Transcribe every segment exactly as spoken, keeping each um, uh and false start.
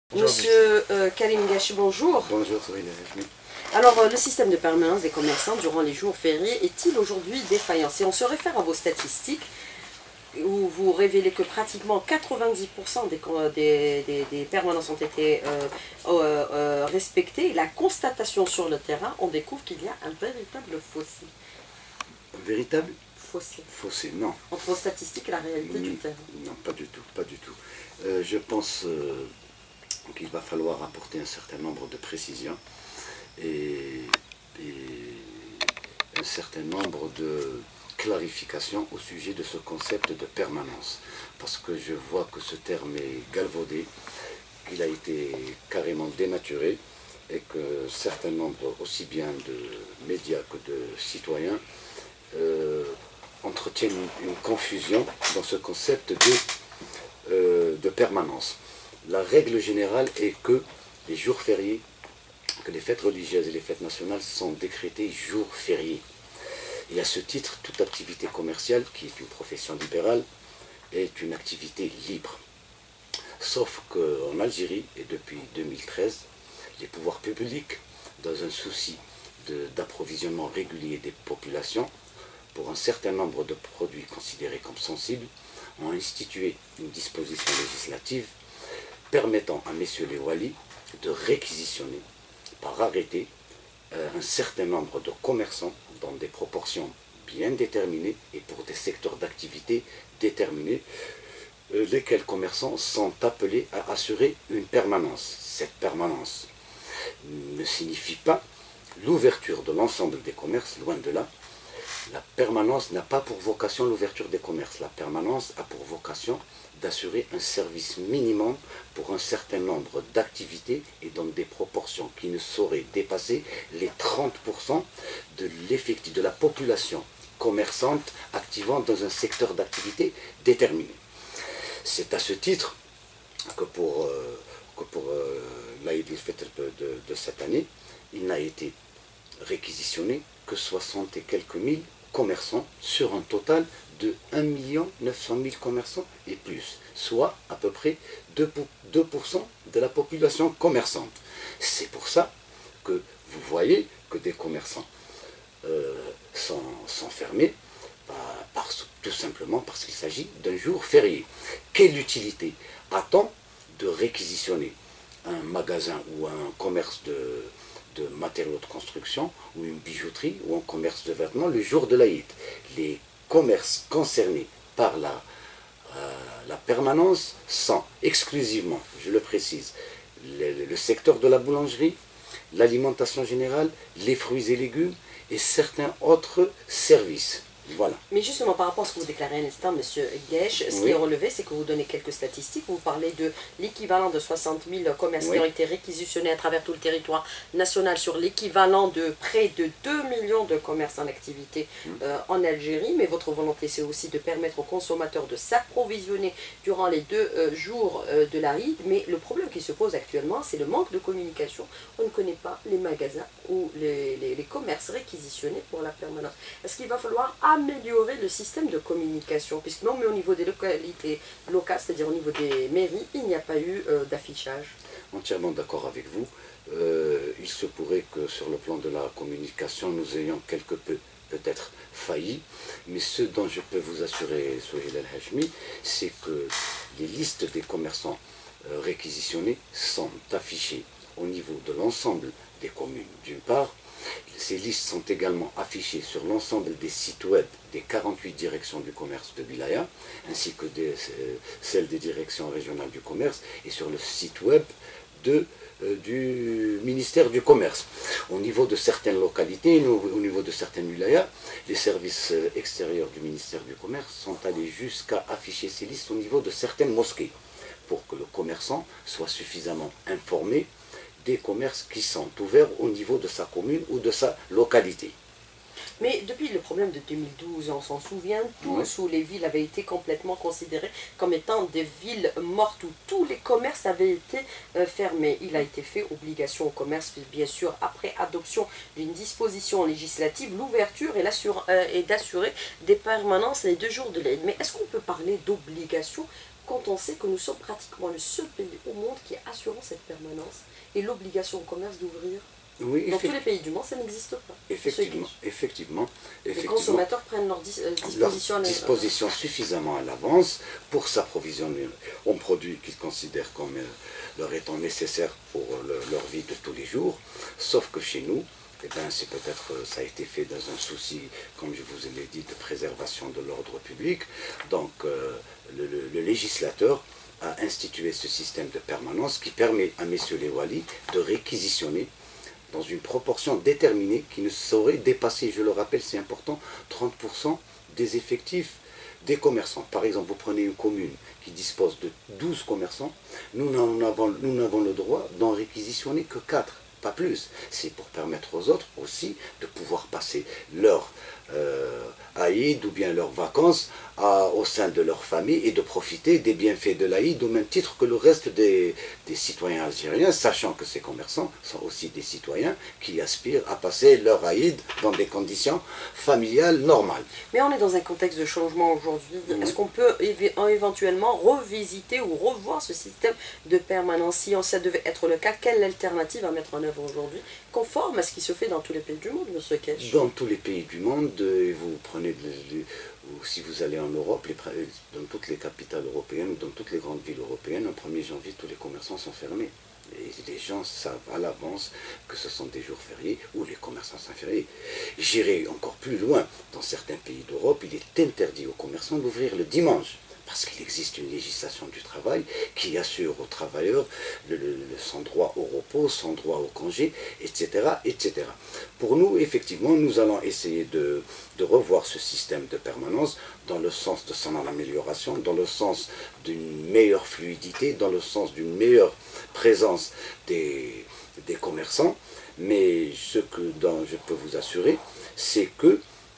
Monsieur euh, Karim Gachi, bonjour. Bonjour, Sohaila Hachmi. Alors, euh, le système de permanence des commerçants durant les jours fériés est-il aujourd'hui défaillant? Si on se réfère à vos statistiques, où vous révélez que pratiquement quatre-vingt-dix pour cent des, des, des, des permanences ont été euh, euh, euh, respectées, la constatation sur le terrain, on découvre qu'il y a un véritable fossé. Un véritable Fossé. Fossé, non. Entre vos statistiques et la réalité mmh, du terrain. Non, pas du tout, pas du tout. Euh, je pense euh, qu'il va falloir apporter un certain nombre de précisions et, et un certain nombre de clarifications au sujet de ce concept de permanence. Parce que je vois que ce terme est galvaudé, qu'il a été carrément dénaturé et que certain nombre, aussi bien de médias que de citoyens, euh, entretiennent une, une confusion dans ce concept de, euh, de permanence. La règle générale est que les jours fériés, que les fêtes religieuses et les fêtes nationales sont décrétées jours fériés. Et à ce titre, toute activité commerciale, qui est une profession libérale, est une activité libre. Sauf qu'en Algérie, et depuis deux mille treize, les pouvoirs publics, dans un souci d'approvisionnement régulier des populations, pour un certain nombre de produits considérés comme sensibles, ont institué une disposition législative permettant à messieurs les walis de réquisitionner par arrêté euh, un certain nombre de commerçants dans des proportions bien déterminées et pour des secteurs d'activité déterminés, euh, lesquels commerçants sont appelés à assurer une permanence. Cette permanence ne signifie pas l'ouverture de l'ensemble des commerces, loin de là. La permanence n'a pas pour vocation l'ouverture des commerces. La permanence a pour vocation d'assurer un service minimum pour un certain nombre d'activités et dans des proportions qui ne sauraient dépasser les trente pour cent de l'effectif de la population commerçante activant dans un secteur d'activité déterminé. C'est à ce titre que pour, euh, que pour euh, l'Aïd el-Fitr de, de, de cette année, il n'a été réquisitionné que soixante et quelques mille commerçants sur un total de un million neuf cent mille commerçants et plus, soit à peu près deux pour cent de la population commerçante. C'est pour ça que vous voyez que des commerçants euh, sont, sont fermés, bah, parce, tout simplement parce qu'il s'agit d'un jour férié. Quelle utilité a-t-on de réquisitionner un magasin ou un commerce de de matériaux de construction, ou une bijouterie, ou un commerce de vêtements le jour de l'Aïd? Les commerces concernés par la, euh, la permanence sont exclusivement, je le précise, le, le secteur de la boulangerie, l'alimentation générale, les fruits et légumes, et certains autres services. Voilà. Mais justement, par rapport à ce que vous déclarez à l'instant, monsieur Guèche, ce oui. qui est relevé, c'est que vous donnez quelques statistiques. Vous parlez de l'équivalent de soixante mille commerces oui. qui ont été réquisitionnés à travers tout le territoire national sur l'équivalent de près de deux millions de commerces en activité euh, en Algérie. Mais votre volonté, c'est aussi de permettre aux consommateurs de s'approvisionner durant les deux euh, jours euh, de l'Aïd. Mais le problème qui se pose actuellement, c'est le manque de communication. On ne connaît pas les magasins ou les, les, les commerces réquisitionnés pour la permanence. Est-ce qu'il va falloir améliorer le système de communication, puisque non, mais au niveau des localités locales, c'est-à-dire au niveau des mairies, il n'y a pas eu euh, d'affichage. Entièrement d'accord avec vous. Euh, il se pourrait que sur le plan de la communication, nous ayons quelque peu peut-être failli, mais ce dont je peux vous assurer, Sohaila Hachmi, c'est que les listes des commerçants euh, réquisitionnés sont affichées au niveau de l'ensemble des communes, d'une part. Ces listes sont également affichées sur l'ensemble des sites web des quarante-huit directions du commerce de Wilaya, ainsi que des, euh, celles des directions régionales du commerce, et sur le site web de, euh, du ministère du Commerce. Au niveau de certaines localités, au niveau de certaines wilayas, les services extérieurs du ministère du Commerce sont allés jusqu'à afficher ces listes au niveau de certaines mosquées, pour que le commerçant soit suffisamment informé des commerces qui sont ouverts au niveau de sa commune ou de sa localité. Mais depuis le problème de deux mille douze, on s'en souvient, tous oui. où les villes avaient été complètement considérées comme étant des villes mortes, où tous les commerces avaient été euh, fermés. Il a été fait obligation au commerce, bien sûr, après adoption d'une disposition législative, l'ouverture et, euh, et d'assurer des permanences les deux jours de l'Aïd. Mais est-ce qu'on peut parler d'obligation quand on sait que nous sommes pratiquement le seul pays au monde qui est assurant cette permanence et l'obligation au commerce d'ouvrir? Oui, dans tous les pays du monde, ça n'existe pas. Effectivement, effectivement, effectivement. Les consommateurs prennent leur dis, euh, disposition, leur disposition suffisamment à l'avance pour s'approvisionner en produits qu'ils considèrent comme euh, leur étant nécessaires pour le, leur vie de tous les jours. Sauf que chez nous, eh ben, c'est peut-être, ça a été fait dans un souci, comme je vous l'ai dit, de préservation de l'ordre public. Donc, euh, le, le, le législateur a institué ce système de permanence qui permet à messieurs les walis de réquisitionner dans une proportion déterminée qui ne saurait dépasser, je le rappelle, c'est important, trente pour cent des effectifs des commerçants. Par exemple, vous prenez une commune qui dispose de douze commerçants, nous n'avons nous n'avons le droit d'en réquisitionner que quatre, pas plus. C'est pour permettre aux autres aussi de pouvoir passer leur euh, Aïd ou bien leurs vacances à, au sein de leur famille et de profiter des bienfaits de l'Aïd au même titre que le reste des, des citoyens algériens, sachant que ces commerçants sont aussi des citoyens qui aspirent à passer leur Aïd dans des conditions familiales normales. Mais on est dans un contexte de changement aujourd'hui. Mmh. Est-ce qu'on peut éve éventuellement revisiter ou revoir ce système de permanence? Si ça devait être le cas, quelle alternative à mettre en œuvre aujourd'hui, conforme à ce qui se fait dans tous les pays du monde, monsieur Kesh? Dans tous les pays du monde, vous prenez, les, les, ou si vous allez en Europe, les, dans toutes les capitales européennes ou dans toutes les grandes villes européennes, au premier janvier, tous les commerçants sont fermés. Et les gens savent à l'avance que ce sont des jours fériés où les commerçants sont fériés. J'irai encore plus loin. Dans certains pays d'Europe, il est interdit aux commerçants d'ouvrir le dimanche. Parce qu'il existe une législation du travail qui assure aux travailleurs le, le, le, son droit au repos, son droit au congé, et cetera, et cetera. Pour nous, effectivement, nous allons essayer de, de revoir ce système de permanence dans le sens de son amélioration, dans le sens d'une meilleure fluidité, dans le sens d'une meilleure présence des, des commerçants. Mais ce que dont je peux vous assurer, c'est que,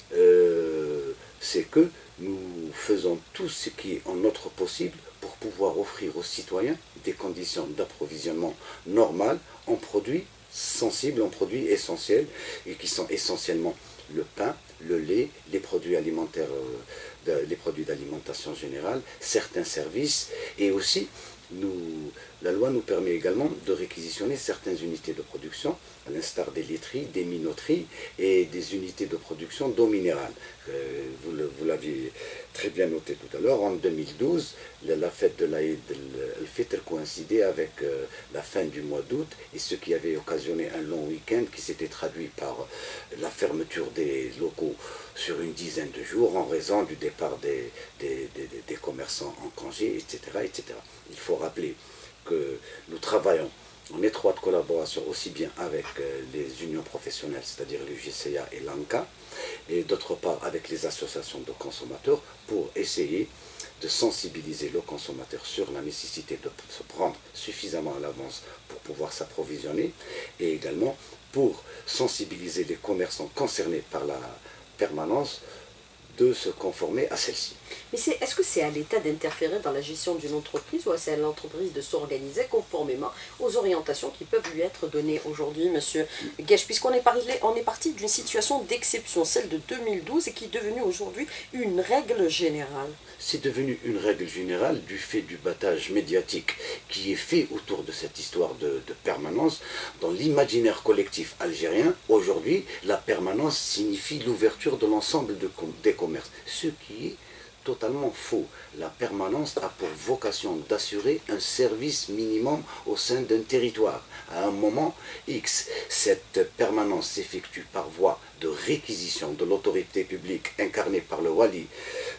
euh, c'est que nous faisons tout ce qui est en notre possible pour pouvoir offrir aux citoyens des conditions d'approvisionnement normales en produits sensibles, en produits essentiels, et qui sont essentiellement le pain, le lait, les produits alimentaires, euh, de, les produits d'alimentation générale, certains services, et aussi nous, la loi nous permet également de réquisitionner certaines unités de production, à l'instar des laiteries, des minoteries et des unités de production d'eau minérale. Euh, vous l'aviez très bien noté tout à l'heure, en deux mille douze, la, la fête de l'Aïd el-Fitr coïncidait avec euh, la fin du mois d'août, et ce qui avait occasionné un long week-end qui s'était traduit par la fermeture des locaux sur une dizaine de jours en raison du départ des, des, des, des commerçants en congé, et cetera, et cetera. Il faut rappeler que nous travaillons en étroite collaboration aussi bien avec euh, les unions professionnelles, c'est-à-dire l'U G C A et l'ANCA, et d'autre part avec les associations de consommateurs pour essayer de sensibiliser le consommateur sur la nécessité de se prendre suffisamment à l'avance pour pouvoir s'approvisionner, et également pour sensibiliser les commerçants concernés par la permanence de se conformer à celle-ci. Mais est, est-ce que c'est à l'État d'interférer dans la gestion d'une entreprise, ou c'est à l'entreprise de s'organiser conformément aux orientations qui peuvent lui être données aujourd'hui, monsieur Guèche, puisqu'on est, on est parti d'une situation d'exception, celle de deux mille douze, et qui est devenue aujourd'hui une règle générale? C'est devenu une règle générale du fait du battage médiatique qui est fait autour de cette histoire de, de permanence. Dans l'imaginaire collectif algérien, aujourd'hui, la permanence signifie l'ouverture de l'ensemble de, des commerces, ce qui est totalement faux. La permanence a pour vocation d'assurer un service minimum au sein d'un territoire. À un moment X, cette permanence s'effectue par voie de réquisition de l'autorité publique incarnée par le wali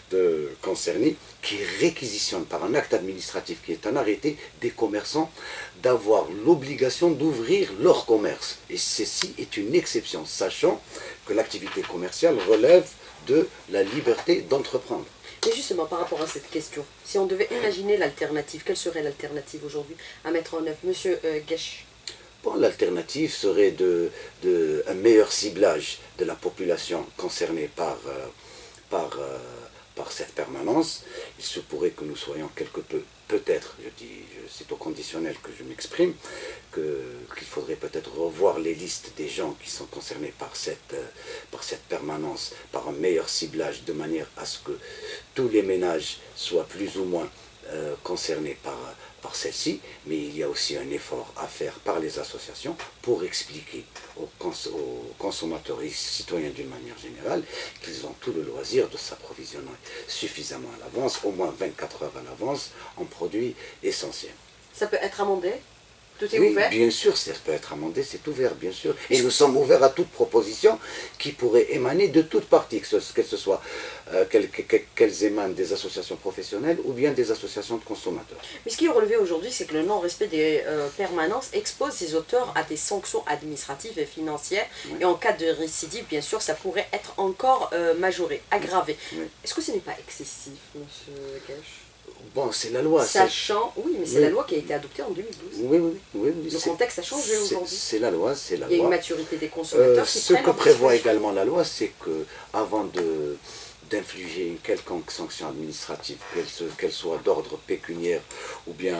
de concerné, qui réquisitionne par un acte administratif qui est un arrêté des commerçants d'avoir l'obligation d'ouvrir leur commerce. Et ceci est une exception, sachant que l'activité commerciale relève de la liberté d'entreprendre. Et justement, par rapport à cette question, si on devait imaginer l'alternative, quelle serait l'alternative aujourd'hui à mettre en œuvre, monsieur euh, Guèche? Bon, l'alternative serait de, de, un meilleur ciblage de la population concernée par, euh, par, euh, par cette permanence. Il se pourrait que nous soyons quelque peu, peut-être, je dis, c'est au conditionnel que je m'exprime, qu'il faudrait peut-être revoir les listes des gens qui sont concernés par cette, euh, par cette permanence, par un meilleur ciblage, de manière à ce que tous les ménages soient plus ou moins euh, concernés par, par celle-ci, mais il y a aussi un effort à faire par les associations pour expliquer aux, cons aux consommateurs et citoyens d'une manière générale qu'ils ont tout le loisir de s'approvisionner suffisamment à l'avance, au moins vingt-quatre heures à l'avance, en produits essentiels. Ça peut être amendé? Tout est Oui, ouvert? bien sûr, ça peut être amendé, c'est ouvert, bien sûr. Et nous sommes ouverts à toute proposition qui pourrait émaner de toute partie, que ce, que ce soit euh, qu'elles qu'elles émanent des associations professionnelles ou bien des associations de consommateurs. Mais ce qui est relevé aujourd'hui, c'est que le non-respect des euh, permanences expose ces auteurs à des sanctions administratives et financières. Oui. Et en cas de récidive, bien sûr, ça pourrait être encore euh, majoré, aggravé. Oui. Est-ce que ce n'est pas excessif, monsieur Guesch? Bon, c'est la loi. Sachant, oui, mais c'est oui. la loi qui a été adoptée en deux mille douze. Oui, oui, oui. oui le contexte a changé aujourd'hui. C'est la loi, c'est la loi. Il y a une maturité des consommateurs euh, qui Ce que prévoit également la loi, c'est que avant de d'infliger une quelconque sanction administrative, qu'elle qu'elle soit d'ordre pécuniaire ou bien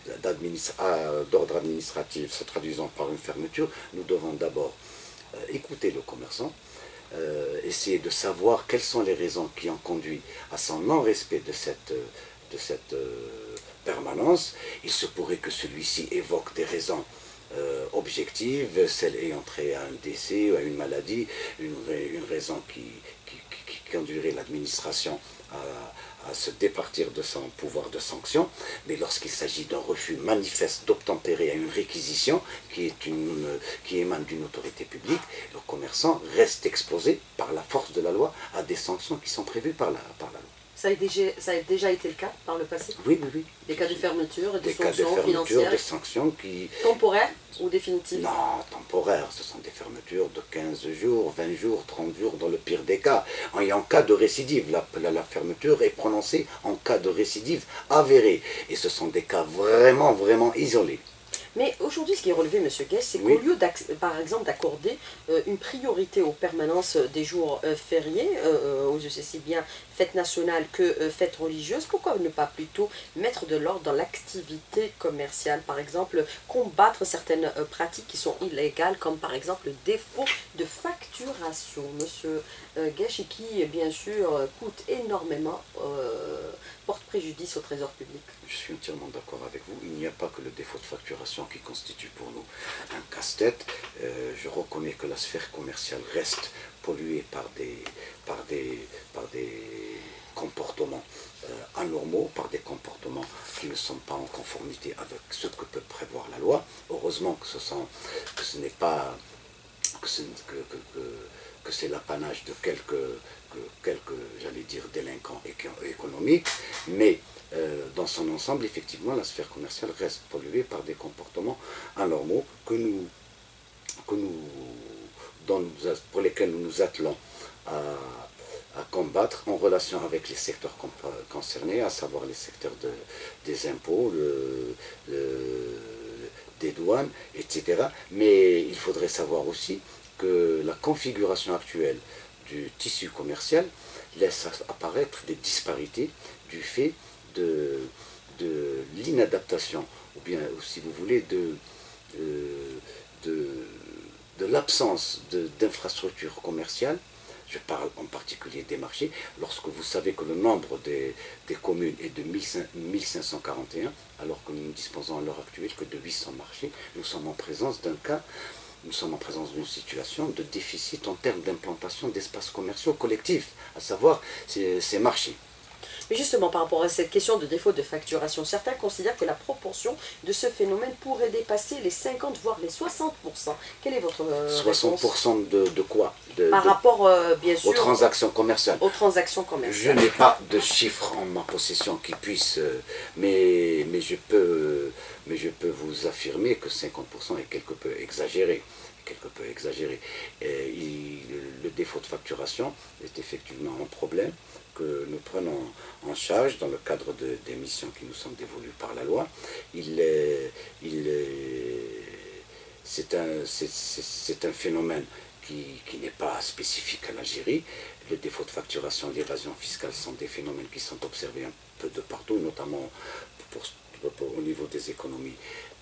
d'ordre administratif, se traduisant par une fermeture, nous devons d'abord euh, écouter le commerçant, euh, essayer de savoir quelles sont les raisons qui ont conduit à son non-respect de cette, de cette euh, permanence. Il se pourrait que celui-ci évoque des raisons euh, objectives, celles ayant trait à un décès, à une maladie, une, une raison qui, qui, qui, qui conduirait l'administration à, à se départir de son pouvoir de sanction. Mais lorsqu'il s'agit d'un refus manifeste d'obtempérer à une réquisition qui, est une, qui émane d'une autorité publique, le commerçant reste exposé par la force de la loi à des sanctions qui sont prévues par la, par la loi. Ça a, déjà, ça a déjà été le cas par le passé? Oui, oui, oui. Des cas de fermeture et de des sanctions cas de fermeture, financières? Des sanctions qui... Temporaires ou définitives? Non, temporaires. Ce sont des fermetures de quinze jours, vingt jours, trente jours dans le pire des cas. Et en cas de récidive, la, la, la fermeture est prononcée en cas de récidive avérée. Et ce sont des cas vraiment, vraiment isolés. Mais aujourd'hui, ce qui est relevé, M. Guesch, c'est qu'au oui. lieu, par exemple, d'accorder euh, une priorité aux permanences des jours euh, fériés, euh, aux aussi bien fêtes nationales que euh, fêtes religieuses, pourquoi ne pas plutôt mettre de l'ordre dans l'activité commerciale? Par exemple, combattre certaines euh, pratiques qui sont illégales, comme par exemple le défaut de facturation, M. Euh, Guesch, et qui, bien sûr, coûte énormément, euh, porte préjudice au trésor public. Je suis entièrement d'accord avec vous. Il n'y a pas que le défaut de facturation qui constitue pour nous un casse-tête. Euh, je reconnais que la sphère commerciale reste polluée par des, par des, par des comportements euh, anormaux, par des comportements qui ne sont pas en conformité avec ce que peut prévoir la loi. Heureusement que ce, sont, que ce n'est pas... que, ce, que, que, que, que c'est l'apanage de quelques, que, quelques j'allais dire, délinquants économiques, mais euh, dans son ensemble, effectivement, la sphère commerciale reste polluée par des comportements anormaux que nous, que nous, dont nous, pour lesquels nous nous attelons à, à combattre en relation avec les secteurs concernés, à savoir les secteurs de, des impôts, le, le, des douanes, et cetera. Mais il faudrait savoir aussi que la configuration actuelle du tissu commercial laisse apparaître des disparités du fait de, de l'inadaptation, ou bien, si vous voulez, de, de, de, de l'absence d'infrastructures commerciales. Je parle en particulier des marchés. Lorsque vous savez que le nombre des, des communes est de mille cinq cent quarante et un, alors que nous ne disposons à l'heure actuelle que de huit cents marchés, nous sommes en présence d'un cas Nous sommes en présence d'une situation de déficit en termes d'implantation d'espaces commerciaux collectifs, à savoir ces, ces marchés. Mais justement, par rapport à cette question de défaut de facturation, certains considèrent que la proportion de ce phénomène pourrait dépasser les cinquante, voire les soixante pour cent. Quelle est votre euh, soixante pour cent de, de quoi de, Par de, rapport, euh, bien sûr, aux transactions commerciales. Aux transactions commerciales. Je n'ai pas de chiffres en ma possession qui puissent, euh, mais, mais, je peux, mais je peux vous affirmer que cinquante pour cent est quelque peu exagéré. quelque peu exagéré. Et il, le défaut de facturation est effectivement un problème que nous prenons en charge dans le cadre de, des missions qui nous sont dévolues par la loi. Il est, il est, c'est un, c'est, c'est, c'est un phénomène qui, qui n'est pas spécifique à l'Algérie. Le défaut de facturation, l'évasion fiscale sont des phénomènes qui sont observés un peu de partout, notamment pour, pour, pour, au niveau des économies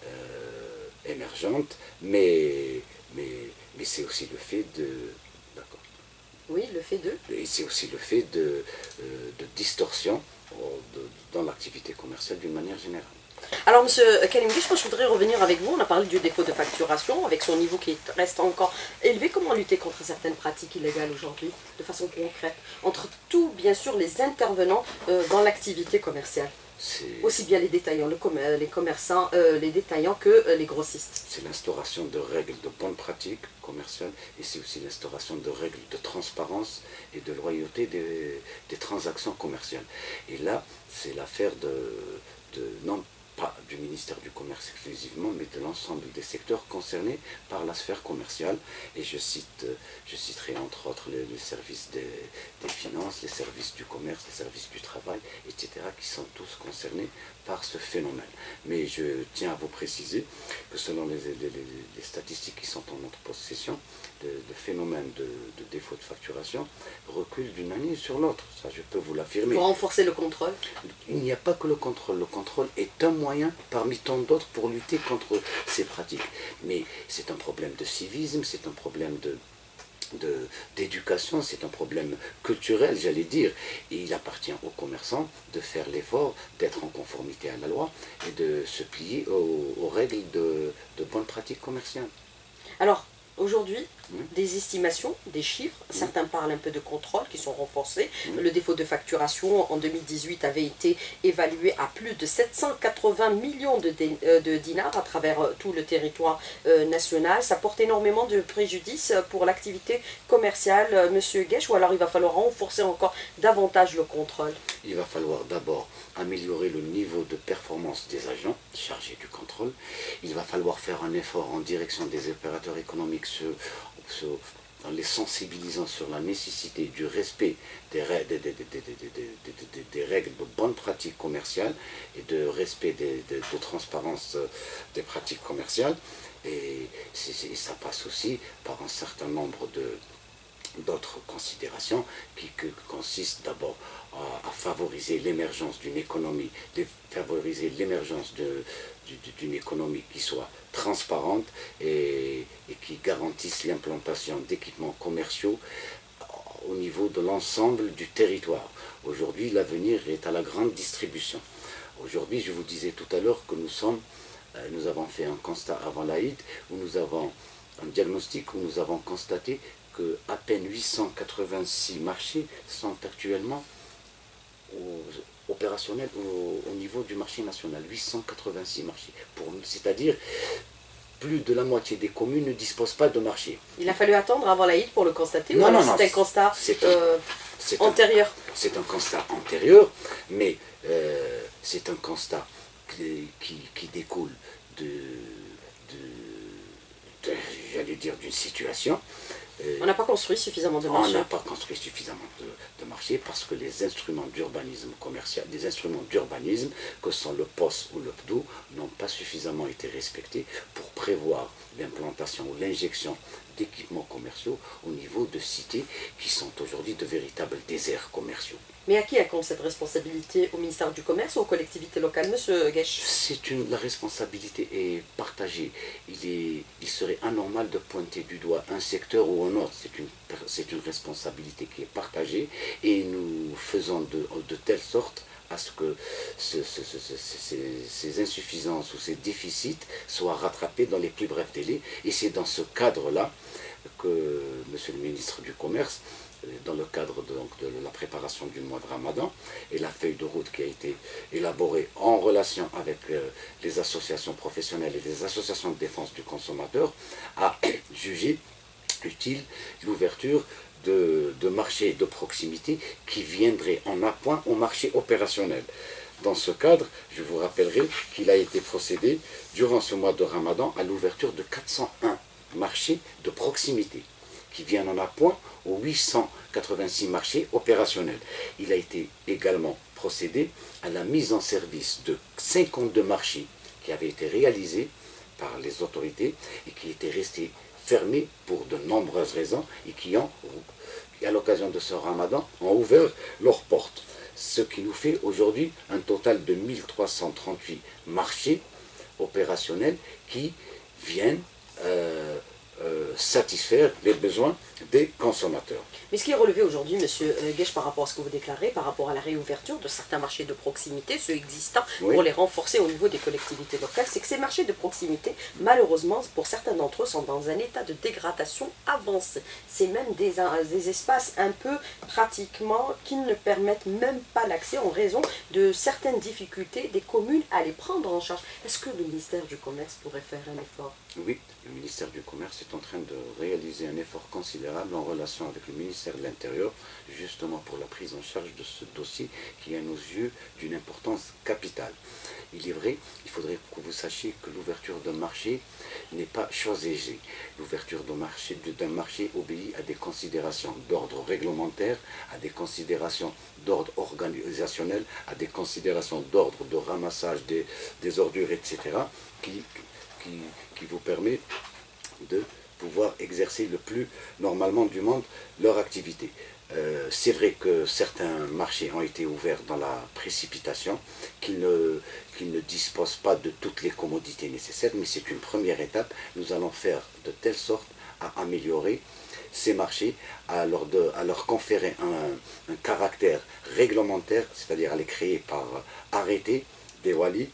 euh, émergentes, mais Mais, mais c'est aussi le fait de... D'accord. Oui, le fait de... Et c'est aussi le fait de, euh, de distorsion euh, de, dans l'activité commerciale d'une manière générale. Alors, M. Kalimguich, moi je voudrais revenir avec vous. On a parlé du défaut de facturation, avec son niveau qui reste encore élevé. Comment lutter contre certaines pratiques illégales aujourd'hui, de façon concrète, entre tous, bien sûr, les intervenants euh, dans l'activité commerciale, aussi bien les détaillants, le com les commerçants, euh, les détaillants que euh, les grossistes? C'est l'instauration de règles de bonnes pratiques commerciales et c'est aussi l'instauration de règles de transparence et de loyauté des, des transactions commerciales. Et là, c'est l'affaire de, de non pas du ministère du Commerce exclusivement, mais de l'ensemble des secteurs concernés par la sphère commerciale. Et je, cite, je citerai entre autres les, les services des, des finances, les services du commerce, les services du travail, et cetera, qui sont tous concernés par ce phénomène. Mais je tiens à vous préciser que selon les, les, les, les statistiques qui sont en notre possession, le, le phénomène de, de défaut de facturation recule d'une année sur l'autre. Ça, je peux vous l'affirmer. Pour renforcer le contrôle? Il n'y a pas que le contrôle. Le contrôle est un moyen parmi tant d'autres pour lutter contre ces pratiques. Mais c'est un problème de civisme, c'est un problème de d'éducation, c'est un problème culturel, j'allais dire, et il appartient aux commerçants de faire l'effort d'être en conformité à la loi et de se plier aux, aux règles de, de bonnes pratiques commerciales. Alors, aujourd'hui, mmh. des estimations, des chiffres, mmh. certains parlent un peu de contrôle qui sont renforcés. Mmh. Le défaut de facturation en deux mille dix-huit avait été évalué à plus de sept cent quatre-vingts millions de, euh, de dinars à travers euh, tout le territoire euh, national. Ça porte énormément de préjudice pour l'activité commerciale, euh, Monsieur Guech, ou alors il va falloir renforcer encore davantage le contrôle? Il va falloir d'abord améliorer le niveau de performance des agents chargés du contrôle. Il va falloir faire un effort en direction des opérateurs économiques sur, sur, en les sensibilisant sur la nécessité du respect des, des, des, des, des, des, des règles de bonne pratique commerciale et de respect des, de, de transparence des pratiques commerciales. Et, et ça passe aussi par un certain nombre de d'autres considérations qui, qui consistent d'abord à, à favoriser l'émergence d'une économie, de favoriser l'émergence d'une économie qui soit transparente et, et qui garantisse l'implantation d'équipements commerciaux au niveau de l'ensemble du territoire. Aujourd'hui, l'avenir est à la grande distribution. Aujourd'hui, je vous disais tout à l'heure que nous sommes, euh, nous avons fait un constat avant l'Aïd, où nous avons un diagnostic où nous avons constaté que à peine huit cent quatre-vingt-six marchés sont actuellement au, opérationnels au, au niveau du marché national. huit cent quatre-vingt-six marchés. C'est-à-dire plus de la moitié des communes ne disposent pas de marché. Il a fallu attendre avant l'Aïd pour le constater? Non, ou non, non. C'est un constat euh, antérieur? C'est un constat antérieur, mais euh, c'est un constat qui, qui, qui découle de, de, de j'allais dire, d'une situation. Euh, on n'a pas construit suffisamment de marchés. On n'a pas construit suffisamment de, de marchés parce que les instruments d'urbanisme commercial, des instruments d'urbanisme que sont le P O S ou le P D O, n'ont pas suffisamment été respectés pour prévoir l'implantation ou l'injection d'équipements commerciaux au niveau de cités qui sont aujourd'hui de véritables déserts commerciaux. Mais à qui incombe cette responsabilité? Au ministère du Commerce ou aux collectivités locales, Monsieur Guech? C'est une, la responsabilité est partagée. Il, est, il serait anormal de pointer du doigt un secteur ou un autre. C'est une, c'est une responsabilité qui est partagée et nous faisons de, de telle sorte à ce que ce, ce, ce, ce, ces, ces insuffisances ou ces déficits soient rattrapés dans les plus brefs délais. Et c'est dans ce cadre-là que Monsieur le ministre du Commerce, dans le cadre de, donc, de la préparation du mois de Ramadan et la feuille de route qui a été élaborée en relation avec euh, les associations professionnelles et les associations de défense du consommateur, a jugé utile l'ouverture de, de marchés de proximité qui viendraient en appoint au marché opérationnel. Dans ce cadre, je vous rappellerai qu'il a été procédé durant ce mois de Ramadan à l'ouverture de quatre cent un marchés de proximité qui viennent en appoint aux huit cent quatre-vingt-six marchés opérationnels. Il a été également procédé à la mise en service de cinquante-deux marchés qui avaient été réalisés par les autorités et qui étaient restés fermés pour de nombreuses raisons et qui ont, à l'occasion de ce Ramadan, ont ouvert leurs portes. Ce qui nous fait aujourd'hui un total de mille trois cent trente-huit marchés opérationnels qui viennent euh, euh, satisfaire les besoins des consommateurs. Mais ce qui est relevé aujourd'hui, Monsieur Guesch, par rapport à ce que vous déclarez, par rapport à la réouverture de certains marchés de proximité, ceux existants, oui, pour les renforcer au niveau des collectivités locales, c'est que ces marchés de proximité, malheureusement, pour certains d'entre eux, sont dans un état de dégradation avancé. C'est même des, des espaces un peu pratiquement qui ne permettent même pas l'accès en raison de certaines difficultés des communes à les prendre en charge. Est-ce que le ministère du Commerce pourrait faire un effort? Oui, le ministère du Commerce est en train de réaliser un effort considérable en relation avec le ministère de l'Intérieur, justement pour la prise en charge de ce dossier qui est à nos yeux d'une importance capitale. Il est vrai, il faudrait que vous sachiez que l'ouverture d'un marché n'est pas chose aisée. L'ouverture d'un marché, d'un marché obéit à des considérations d'ordre réglementaire, à des considérations d'ordre organisationnel, à des considérations d'ordre de ramassage des, des ordures, et cetera, qui, qui, qui vous permet de pouvoir exercer le plus normalement du monde leur activité. Euh, c'est vrai que certains marchés ont été ouverts dans la précipitation, qu'ils ne, qu'ils ne disposent pas de toutes les commodités nécessaires, mais c'est une première étape. Nous allons faire de telle sorte à améliorer ces marchés, à leur, de, à leur conférer un, un caractère réglementaire, c'est-à-dire à les créer par arrêté des walis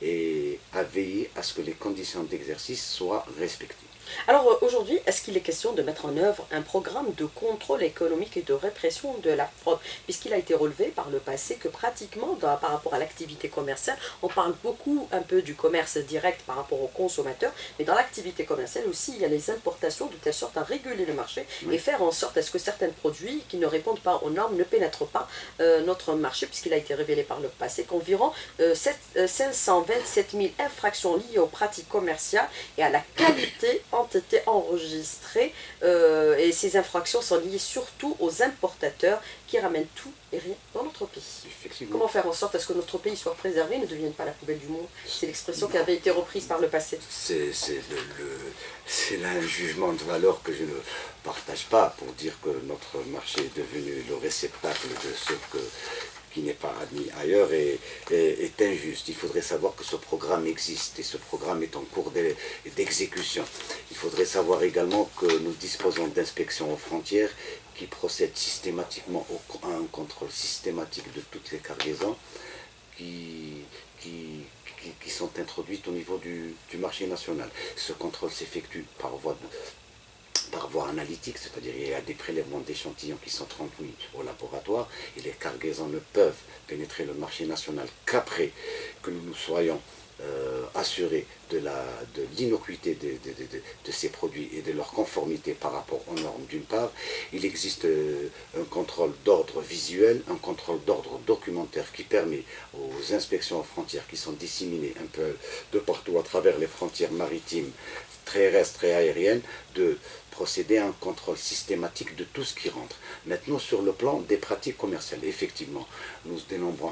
et à veiller à ce que les conditions d'exercice soient respectées. Alors aujourd'hui, est-ce qu'il est question de mettre en œuvre un programme de contrôle économique et de répression de la fraude? Puisqu'il a été relevé par le passé que pratiquement, dans, par rapport à l'activité commerciale, on parle beaucoup un peu du commerce direct par rapport aux consommateurs, mais dans l'activité commerciale aussi, il y a les importations de telle sorte à réguler le marché, oui, et faire en sorte à ce que certains produits qui ne répondent pas aux normes ne pénètrent pas euh, notre marché, puisqu'il a été révélé par le passé qu'environ euh, cinq cent vingt-sept mille infractions liées aux pratiques commerciales et à la qualité ont été enregistrées euh, et ces infractions sont liées surtout aux importateurs qui ramènent tout et rien dans notre pays. Comment faire en sorte à ce que notre pays soit préservé et ne devienne pas la poubelle du monde? C'est l'expression qui avait été reprise par le passé. C'est là un jugement de valeur que je ne partage pas pour dire que notre marché est devenu le réceptacle de ce que qui n'est pas admis ailleurs est, est, est injuste. Il faudrait savoir que ce programme existe et ce programme est en cours d'exécution. Il faudrait savoir également que nous disposons d'inspections aux frontières qui procèdent systématiquement au, à un contrôle systématique de toutes les cargaisons qui, qui, qui, qui sont introduites au niveau du, du marché national. Ce contrôle s'effectue par voie de par voie analytique, c'est-à-dire il y a des prélèvements d'échantillons qui sont transmis au laboratoire et les cargaisons ne peuvent pénétrer le marché national qu'après que nous nous soyons euh, assurés de l'innocuité de, de, de, de, de ces produits et de leur conformité par rapport aux normes d'une part. Il existe euh, un contrôle d'ordre visuel, un contrôle d'ordre documentaire qui permet aux inspections aux frontières qui sont disséminées un peu de partout à travers les frontières maritimes, terrestres et aériennes, de procéder à un contrôle systématique de tout ce qui rentre. Maintenant, sur le plan des pratiques commerciales, effectivement, nous dénombrons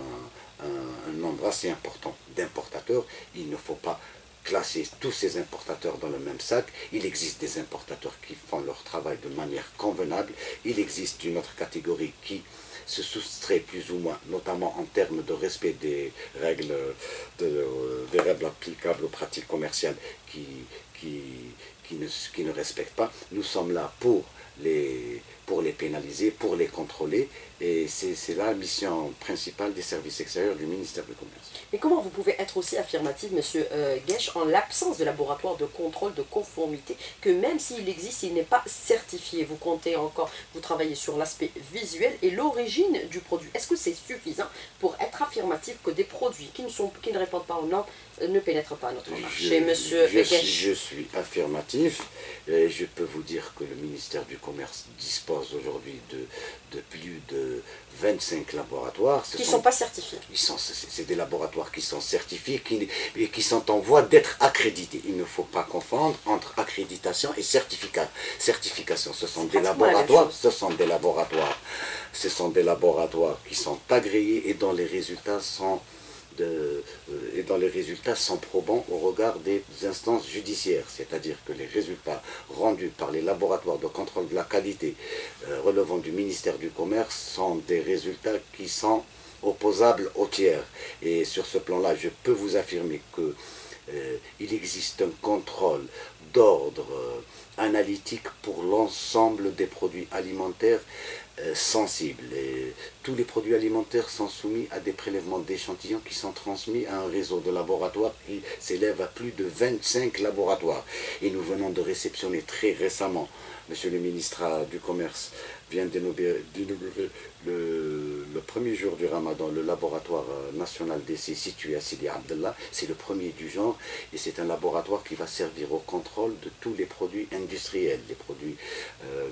un, un, un nombre assez important d'importateurs. Il ne faut pas classer tous ces importateurs dans le même sac. Il existe des importateurs qui font leur travail de manière convenable. Il existe une autre catégorie qui se soustrait plus ou moins, notamment en termes de respect des règles, de, des règles applicables aux pratiques commerciales qui, qui, qui, ne, qui ne respectent pas. Nous sommes là pour les, pour les pénaliser, pour les contrôler, et c'est la mission principale des services extérieurs du ministère du Commerce. Mais comment vous pouvez être aussi affirmatif, Monsieur euh, Guesch, en l'absence de laboratoire de contrôle de conformité, que même s'il existe, il n'est pas certifié? Vous comptez encore, vous travaillez sur l'aspect visuel et l'origine du produit. Est-ce que c'est suffisant pour être affirmatif que des produits qui ne, sont, qui ne répondent pas aux normes ne pénètrent pas notre marché, je, Monsieur je, Guesch? Je suis affirmatif et je peux vous dire que le ministère du Commerce dispose aujourd'hui de, de plus de vingt-cinq laboratoires. Qui ne sont, sont pas certifiés. C'est des laboratoires qui sont certifiés qui, et qui sont en voie d'être accrédités. Il ne faut pas confondre entre accréditation et certificat. Certification, ce sont des laboratoires, ce sont des laboratoires, ce sont des laboratoires qui sont agréés et dont les résultats sont De, euh, et dont les résultats sont probants au regard des instances judiciaires, c'est-à-dire que les résultats rendus par les laboratoires de contrôle de la qualité euh, relevant du ministère du Commerce sont des résultats qui sont opposables aux tiers. Et sur ce plan-là, je peux vous affirmer que euh, il existe un contrôle d'ordre euh, analytique pour l'ensemble des produits alimentaires euh, sensibles. Et tous les produits alimentaires sont soumis à des prélèvements d'échantillons qui sont transmis à un réseau de laboratoires qui s'élève à plus de vingt-cinq laboratoires. Et nous venons de réceptionner très récemment, Monsieur le ministre du Commerce vient d'inaugurer le, le premier jour du Ramadan, le laboratoire national d'essai situé à Sidi Abdallah. C'est le premier du genre et c'est un laboratoire qui va servir au contrôle de tous les produits industriels, les produits euh,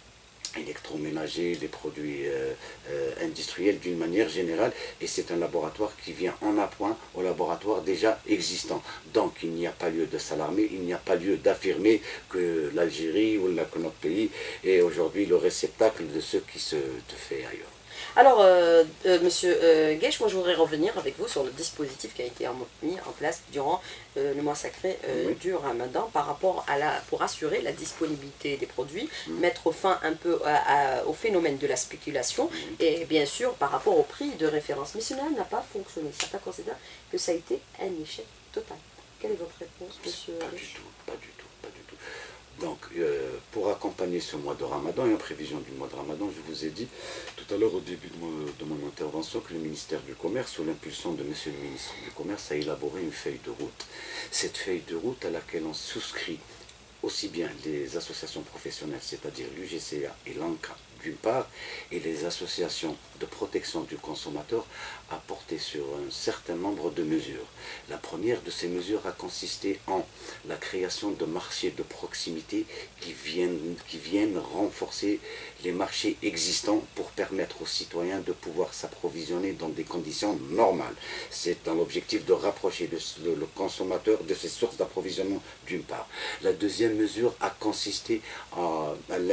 électroménagers, les produits euh, euh, industriels d'une manière générale, et c'est un laboratoire qui vient en appoint au laboratoire déjà existant. Donc il n'y a pas lieu de s'alarmer, il n'y a pas lieu d'affirmer que l'Algérie ou la, que notre pays est aujourd'hui le réceptacle de ce qui se fait ailleurs. Alors, euh, euh, Monsieur euh, Guèche, moi je voudrais revenir avec vous sur le dispositif qui a été mis en place durant euh, le mois sacré euh, oui. du Ramadan par rapport à la, pour assurer la disponibilité des produits, mmh. mettre fin un peu à, à, au phénomène de la spéculation mmh. et bien sûr par rapport au prix de référence. Mais cela n'a pas fonctionné. Certains considèrent que ça a été un échec total. Quelle est votre réponse, Monsieur Pas Guèche? du tout, pas du tout, pas du tout. Donc, euh, pour accompagner ce mois de Ramadan et en prévision du mois de Ramadan, je vous ai dit tout à l'heure au début de mon, de mon intervention que le ministère du Commerce, sous l'impulsion de Monsieur le ministre du Commerce, a élaboré une feuille de route. Cette feuille de route à laquelle on souscrit aussi bien les associations professionnelles, c'est-à-dire l'U G C A et l'ANCA d'une part, et les associations de protection du consommateur a porté sur un certain nombre de mesures. La première de ces mesures a consisté en la création de marchés de proximité qui viennent, qui viennent renforcer les marchés existants pour permettre aux citoyens de pouvoir s'approvisionner dans des conditions normales. C'est dans l'objectif de rapprocher le, le, le consommateur de ses sources d'approvisionnement d'une part. La deuxième mesure a consisté à,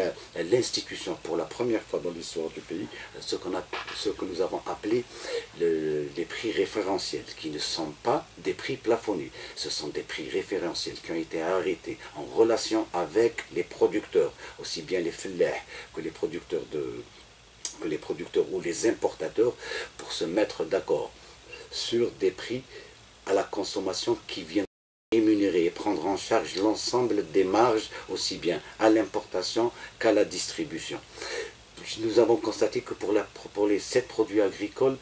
à l'institution pour la première fois dans l'histoire du pays, ce, qu'on a, ce que nous avons appelé le, les prix référentiels, qui ne sont pas des prix plafonnés. Ce sont des prix référentiels qui ont été arrêtés en relation avec les producteurs, aussi bien les fleurs que les producteurs de, que les producteurs ou les importateurs, pour se mettre d'accord sur des prix à la consommation qui viennent rémunérer et prendre en charge l'ensemble des marges, aussi bien à l'importation qu'à la distribution. Nous avons constaté que pour, la, pour les sept produits agricoles,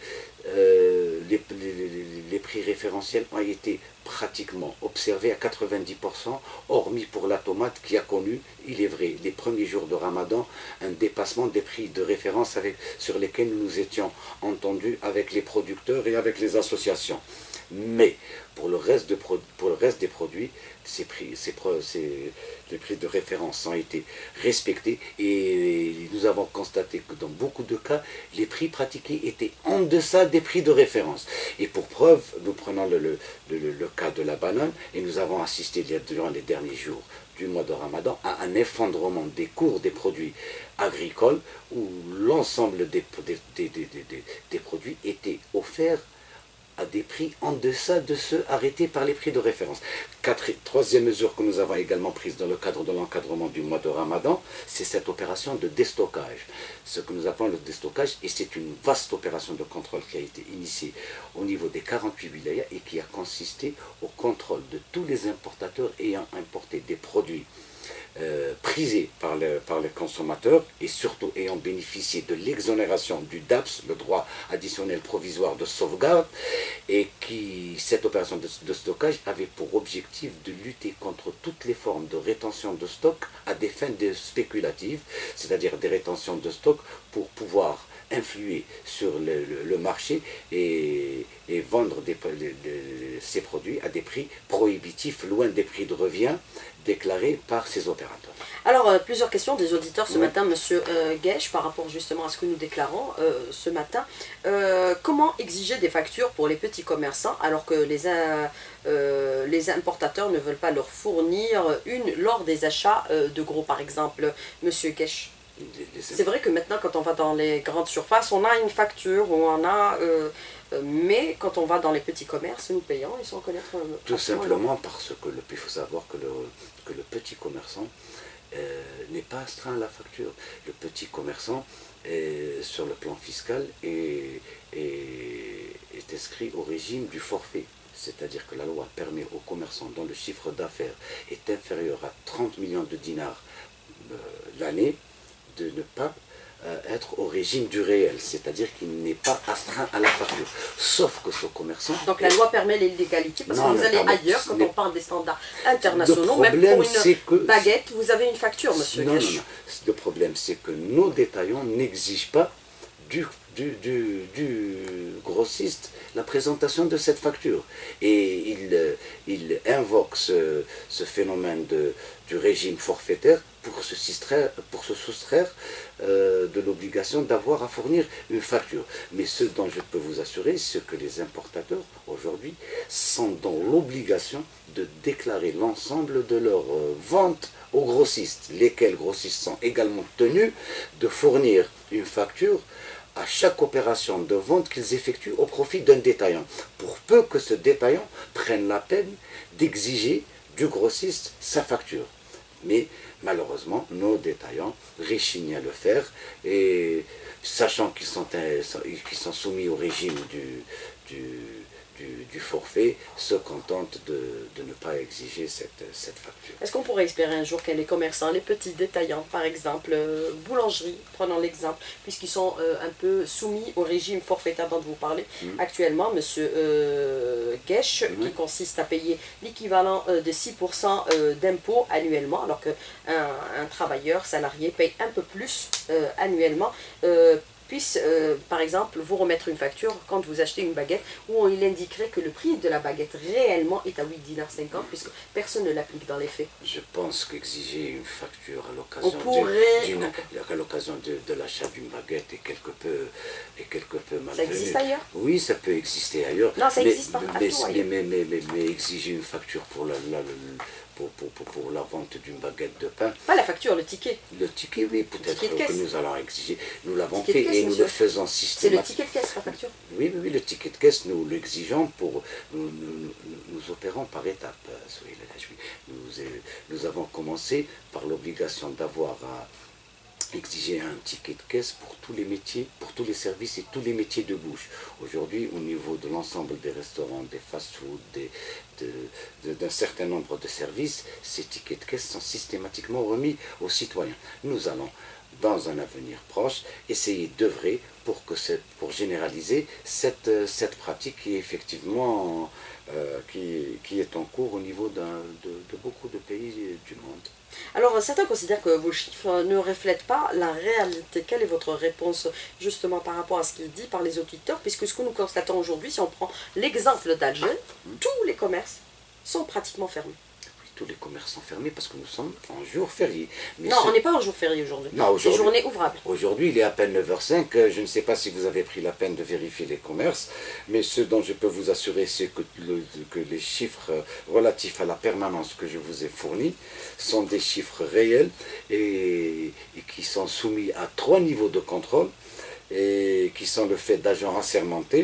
euh, les, les, les prix référentiels ont été pratiquement observés à quatre-vingt-dix pour cent, hormis pour la tomate qui a connu, il est vrai, les premiers jours de Ramadan, un dépassement des prix de référence avec, sur lesquels nous nous étions entendus avec les producteurs et avec les associations. Mais pour le reste, de, pour le reste des produits, ces prix, ces, ces, les prix de référence ont été respectés et nous avons constaté que dans beaucoup de cas, les prix pratiqués étaient en deçà des prix de référence. Et pour preuve, nous prenons le, le, le, le cas de la banane et nous avons assisté durant les derniers jours du mois de Ramadan à un effondrement des cours des produits agricoles où l'ensemble des, des, des, des, des, des produits étaient offerts à des prix en deçà de ceux arrêtés par les prix de référence. Quatre, troisième mesure que nous avons également prise dans le cadre de l'encadrement du mois de Ramadan, c'est cette opération de déstockage. Ce que nous appelons le déstockage, et c'est une vaste opération de contrôle qui a été initiée au niveau des quarante-huit wilayas et qui a consisté au contrôle de tous les importateurs ayant importé des produits Euh, prisés par, le, par les consommateurs et surtout ayant bénéficié de l'exonération du D A P S, le droit additionnel provisoire de sauvegarde, et qui, cette opération de, de stockage avait pour objectif de lutter contre toutes les formes de rétention de stock à des fins de spéculatives, c'est-à-dire des rétentions de stock pour pouvoir influer sur le, le, le marché et, et vendre des, les, les, ces produits à des prix prohibitifs, loin des prix de revient déclarés par ces opérateurs. Alors, euh, plusieurs questions des auditeurs ce oui. matin, Monsieur euh, Guèche, par rapport justement à ce que nous déclarons euh, ce matin. Euh, comment exiger des factures pour les petits commerçants alors que les, euh, euh, les importateurs ne veulent pas leur fournir une lors des achats euh, de gros, par exemple, Monsieur Guèche? C'est vrai que maintenant, quand on va dans les grandes surfaces, on a une facture, ou on a, euh, euh, mais quand on va dans les petits commerces, nous payons, ils sont connaître. Euh, Tout simplement parce que le, il faut savoir que le, que le petit commerçant euh, n'est pas astreint à la facture. Le petit commerçant, est, sur le plan fiscal, est, est, est inscrit au régime du forfait. c'est-à-dire que la loi permet aux commerçants dont le chiffre d'affaires est inférieur à trente millions de dinars euh, l'année de ne pas euh, être au régime du réel, c'est-à-dire qu'il n'est pas astreint à la facture. Sauf que ce commerçant... Donc la loi permet l'illégalité, parce non, que vous allez pardon, ailleurs, quand on parle des standards internationaux, même pour une que... baguette, vous avez une facture, monsieur non, Guèche. non, non. Le problème, c'est que nos détaillants n'exigent pas du, du, du, du grossiste la présentation de cette facture. Et il, il invoque ce, ce phénomène de, du régime forfaitaire pour se soustraire, pour se soustraire euh, de l'obligation d'avoir à fournir une facture. Mais ce dont je peux vous assurer, c'est que les importateurs, aujourd'hui, sont dans l'obligation de déclarer l'ensemble de leurs euh, ventes aux grossistes, lesquels grossistes sont également tenus de fournir une facture à chaque opération de vente qu'ils effectuent au profit d'un détaillant, pour peu que ce détaillant prenne la peine d'exiger du grossiste sa facture. Mais malheureusement, nos détaillants réchignent à le faire, et sachant qu'ils sont, qu'ils sont soumis au régime du, du, du, du forfait, se contentent de, de ne pas exiger cette, cette facture. Est-ce qu'on pourrait espérer un jour que les commerçants, les petits détaillants, par exemple, euh, boulangerie, prenons l'exemple, puisqu'ils sont euh, un peu soumis au régime forfaitaire dont vous parlez mmh. actuellement, monsieur euh, Guèche, mmh. qui consiste à payer l'équivalent euh, de six pour cent euh, d'impôts annuellement, alors qu'un un travailleur salarié paye un peu plus euh, annuellement, euh, puisse, euh, par exemple, vous remettre une facture quand vous achetez une baguette où il indiquerait que le prix de la baguette réellement est à huit dinars cinquante, puisque personne ne l'applique dans les faits. Je pense qu'exiger une facture à l'occasion pourrait... à l'occasion de, de l'achat d'une baguette est quelque peu, est quelque peu malvenu. Ça existe ailleurs? Oui, ça peut exister ailleurs. Non, ça mais, existe pas mais, tout mais, mais, mais, mais, mais exiger une facture pour la, la, la Pour, pour, pour, pour la vente d'une baguette de pain. Pas la facture, le ticket. Le ticket, oui, peut-être que nous allons exiger. Nous l'avons fait caisse, et nous monsieur. le faisons systématiquement. C'est le ticket de caisse, la facture? Oui, oui, oui, le ticket de caisse, nous l'exigeons pour... Nous, nous, nous, nous opérons par étapes. Nous, nous avons commencé par l'obligation d'avoir à exiger un ticket de caisse pour tous les métiers, pour tous les services et tous les métiers de bouche. Aujourd'hui, au niveau de l'ensemble des restaurants, des fast-food, de, de, d'un certain nombre de services, ces tickets de caisse sont systématiquement remis aux citoyens. Nous allons, dans un avenir proche, essayer d'œuvrer pour, que cette, pour généraliser cette, cette pratique qui est effectivement euh, qui, qui est en cours au niveau d'un, de, de beaucoup de pays du monde. Alors, certains considèrent que vos chiffres ne reflètent pas la réalité. Quelle est votre réponse justement par rapport à ce qui est dit par les auditeurs? Puisque ce que nous constatons aujourd'hui, si on prend l'exemple d'Alger, tous les commerces sont pratiquement fermés. Tous les commerces sont fermés parce que nous sommes en jour férié. Mais non, ce... on n'est pas en jour férié aujourd'hui. C'est journée ouvrable. Aujourd'hui, il est à peine neuf heures cinq. Je ne sais pas si vous avez pris la peine de vérifier les commerces, mais ce dont je peux vous assurer, c'est que, le, que les chiffres relatifs à la permanence que je vous ai fournis sont des chiffres réels et, et qui sont soumis à trois niveaux de contrôle et qui sont le fait d'agents assermentés.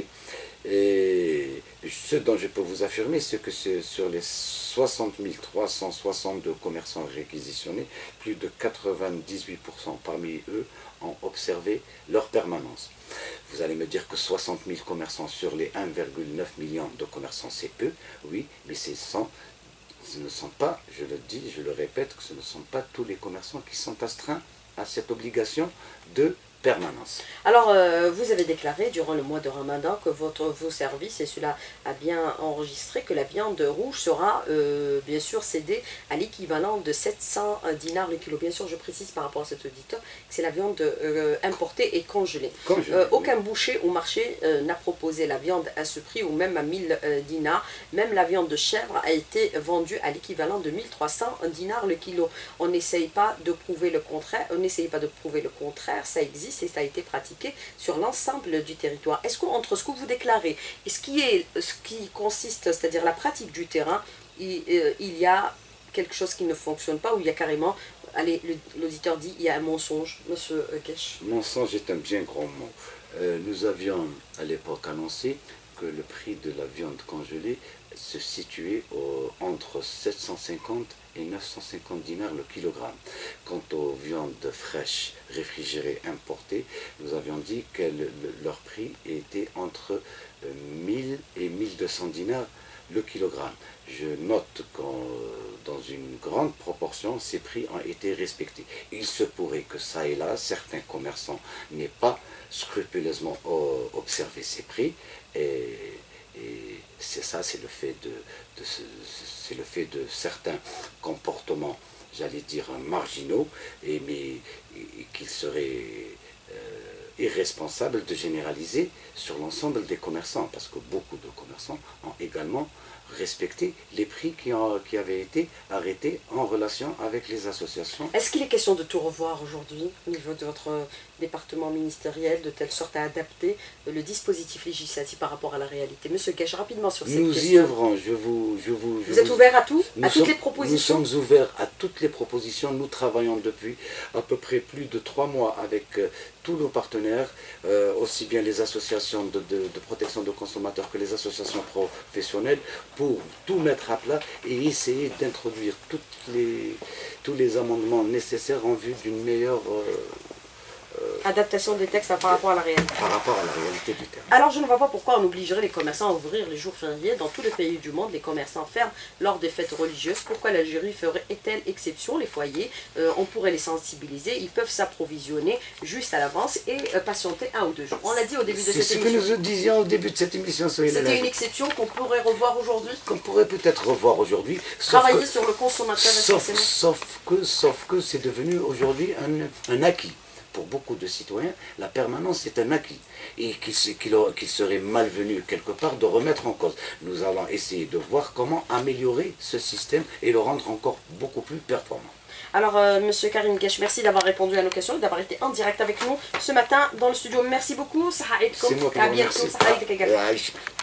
Et ce dont je peux vous affirmer, c'est que sur les soixante mille trois cent soixante-deux commerçants réquisitionnés, plus de quatre-vingt-dix-huit pour cent parmi eux ont observé leur permanence. Vous allez me dire que soixante mille commerçants sur les un virgule neuf million de commerçants, c'est peu, oui, mais ce ne sont pas, je le dis, je le répète, que ce ne sont pas tous les commerçants qui sont astreints à cette obligation de permanence. Alors, euh, vous avez déclaré durant le mois de Ramadan que votre, vos services, et cela a bien enregistré, que la viande rouge sera euh, bien sûr cédée à l'équivalent de sept cents dinars le kilo. Bien sûr, je précise par rapport à cet auditeur que c'est la viande euh, importée et congelée. congelée euh, oui. Aucun boucher au marché euh, n'a proposé la viande à ce prix ou même à mille euh, dinars. Même la viande de chèvre a été vendue à l'équivalent de mille trois cents dinars le kilo. On n'essaye pas de prouver le contraire. On n'essaye pas de prouver le contraire. Ça existe. Et ça a été pratiqué sur l'ensemble du territoire. Est-ce qu'entre ce que vous déclarez et ce qui, est, ce qui consiste, c'est-à-dire la pratique du terrain, il, euh, il y a quelque chose qui ne fonctionne pas, ou il y a carrément, allez, l'auditeur dit, il y a un mensonge, monsieur Guèche? Mensonge est un bien grand mot. Euh, nous avions à l'époque annoncé que le prix de la viande congelée se situait au, entre sept cent cinquante et neuf cent cinquante dinars le kilogramme. Quant aux viandes fraîches réfrigérées importées, nous avions dit que le, le, leur prix était entre mille et mille deux cents dinars le kilogramme. Je note que dans une grande proportion, ces prix ont été respectés. Il se pourrait que ça et là, certains commerçants n'aient pas scrupuleusement observé ces prix. Et, et c'est ça, c'est le fait de, de c'est le fait de certains comportements, j'allais dire marginaux, et, mais et, qu'il serait euh, irresponsable de généraliser sur l'ensemble des commerçants, parce que beaucoup de commerçants ont également respecter les prix qui, ont, qui avaient été arrêtés en relation avec les associations. Est-ce qu'il est question de tout revoir aujourd'hui au niveau de votre département ministériel, de telle sorte à adapter le dispositif législatif par rapport à la réalité? Monsieur Guèche, rapidement sur cette nous question. Nous y œuvrons, je vous... Je vous, je vous êtes vous, ouvert à tout? À toutes sommes, les propositions? Nous sommes ouverts à toutes les propositions. Nous travaillons depuis à peu près plus de trois mois avec euh, tous nos partenaires, euh, aussi bien les associations de, de, de protection de consommateurs que les associations professionnelles, pour tout mettre à plat et essayer d'introduire les, tous les amendements nécessaires en vue d'une meilleure euh, euh, adaptation des textes par rapport à la réalité. Par rapport à la réalité du terme. Alors je ne vois pas pourquoi on obligerait les commerçants à ouvrir les jours fériés. Dans tous les pays du monde, les commerçants ferment lors des fêtes religieuses. Pourquoi l'Algérie ferait-elle exception? Les foyers, euh, on pourrait les sensibiliser, ils peuvent s'approvisionner juste à l'avance et euh, patienter un ou deux jours. On l'a dit au début de cette émission. C'est ce que nous disions au début de cette émission. C'était une exception qu'on pourrait revoir aujourd'hui. Qu'on pourrait peut-être revoir aujourd'hui. Travailler que, sur le consommateur. Sauf, sauf que, sauf que c'est devenu aujourd'hui un, un acquis. Pour beaucoup de citoyens, la permanence est un acquis et qu'il qu'il qu'il serait malvenu quelque part de remettre en cause. Nous allons essayer de voir comment améliorer ce système et le rendre encore beaucoup plus performant. Alors, euh, Monsieur Karim Guèche, merci d'avoir répondu à nos questions et d'avoir été en direct avec nous ce matin dans le studio. Merci beaucoup. C'est moi qui vous remercie.